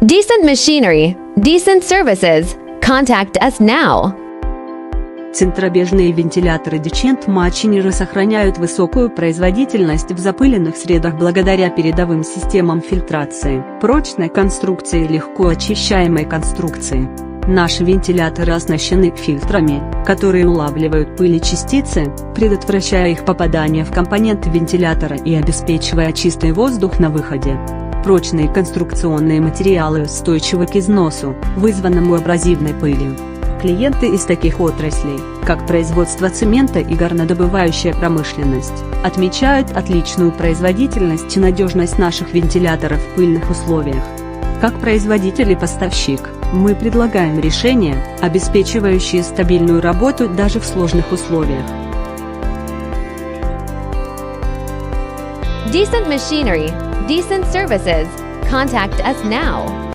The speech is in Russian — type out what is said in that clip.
Decent machinery, decent services. Contact us now. Центробежные вентиляторы Decent Machineri сохраняют высокую производительность в запыленных средах благодаря передовым системам фильтрации, прочной конструкции и легко очищаемой конструкции. Наши вентиляторы оснащены фильтрами, которые улавливают пыль и частицы, предотвращая их попадание в компоненты вентилятора и обеспечивая чистый воздух на выходе. Прочные конструкционные материалы устойчивы к износу, вызванному абразивной пылью. Клиенты из таких отраслей, как производство цемента и горнодобывающая промышленность, отмечают отличную производительность и надежность наших вентиляторов в пыльных условиях. Как производитель и поставщик, мы предлагаем решения, обеспечивающие стабильную работу даже в сложных условиях. Decent machinery, decent services. Contact us now.